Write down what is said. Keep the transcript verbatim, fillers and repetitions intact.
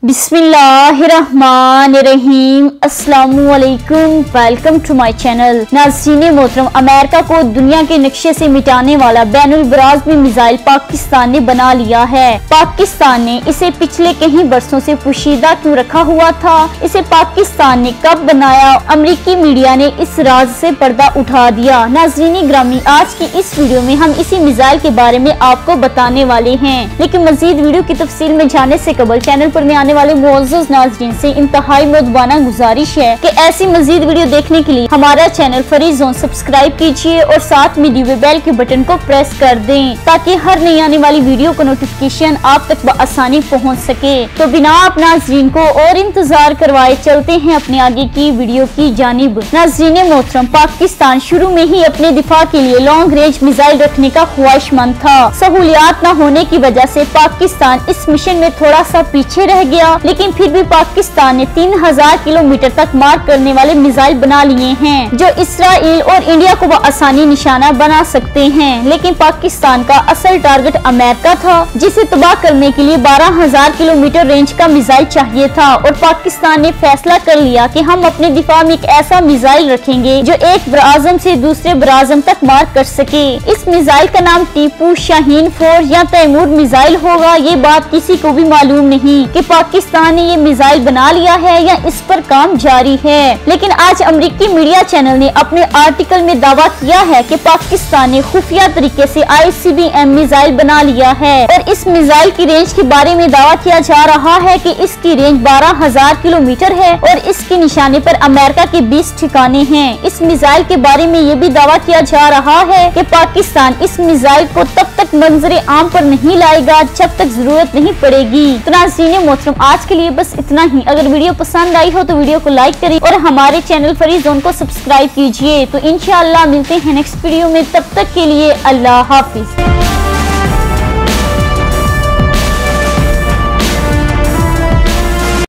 बिस्मिल्लाहिर्रहमानिर्रहीम अस्सलामुअलैकुम। Welcome to my channel. नाज़रीन मोहतरम, अमेरिका को दुनिया के नक्शे से मिटाने वाला बैनुल बराज़मी मिसाइल पाकिस्तान ने बना लिया है। पाकिस्तान ने इसे पिछले कई वर्षों से पोशीदा क्यों रखा हुआ था? इसे पाकिस्तान ने कब बनाया? अमरीकी मीडिया ने इस राज से पर्दा उठा दिया। नाज़रीन ग्रामी, आज की इस वीडियो में हम इसी मिसाइल के बारे में आपको बताने वाले हैं। लेकिन मजीद वीडियो की तफसील में जाने से कबल चैनल पर में आने वाले मुअज़्ज़ज़ नाज़रीन से इंतहाई मुअद्दबाना गुजारिश है कि ऐसी मजीद वीडियो देखने के लिए हमारा चैनल फ्री जोन सब्सक्राइब कीजिए और साथ में दिए बेल के बटन को प्रेस कर दें ताकि हर नई आने वाली वीडियो का नोटिफिकेशन आप तक बआसानी पहुंच सके। तो बिना आप नाज़रीन को और इंतजार करवाए चलते हैं अपने आगे की वीडियो की जानिब। नाज़रीन मोहतरम, पाकिस्तान शुरू में ही अपने दिफा के लिए लॉन्ग रेंज मिसाइल रखने का ख्वाहिशमंद था। सहूलियात न होने की वजह से पाकिस्तान इस मिशन में थोड़ा सा पीछे रह गया, लेकिन फिर भी पाकिस्तान ने तीन हजार किलोमीटर तक मार करने वाले मिसाइल बना लिए हैं जो इसराइल और इंडिया को आसानी निशाना बना सकते हैं। लेकिन पाकिस्तान का असल टारगेट अमेरिका था, जिसे तबाह करने के लिए बारह हजार किलोमीटर रेंज का मिसाइल चाहिए था। और पाकिस्तान ने फैसला कर लिया कि हम अपने दिफा में एक ऐसा मिसाइल रखेंगे जो एक बराज़म से दूसरे बराज़म तक मार कर सके। इस मिसाइल का नाम टीपू, शाहीन फोर या तैमूर मिसाइल होगा। ये बात किसी को भी मालूम नहीं कि पाकिस्तान ने ये मिसाइल बना लिया है या इस पर काम जारी है। लेकिन आज अमेरिकी मीडिया चैनल ने अपने आर्टिकल में दावा किया है कि पाकिस्तान ने खुफिया तरीके से I C B M missile बना लिया है। और इस मिसाइल की रेंज के बारे में दावा किया जा रहा है कि इसकी रेंज बारह हजार किलोमीटर है और इसके निशाने पर अमेरिका के बीस ठिकाने हैं। इस मिसाइल के बारे में ये भी दावा किया जा रहा है कि पाकिस्तान इस मिसाइल को तब तक मंजरे आम पर नहीं लाएगा जब तक जरूरत नहीं पड़ेगी। तो नाज़रीन मोहतरम, आज के लिए बस इतना ही। अगर वीडियो पसंद आई हो तो वीडियो को लाइक करें और हमारे चैनल फ्री जोन को सब्सक्राइब कीजिए। तो इंशाअल्लाह मिलते हैं नेक्स्ट वीडियो में, तब तक के लिए अल्लाह हाफिज।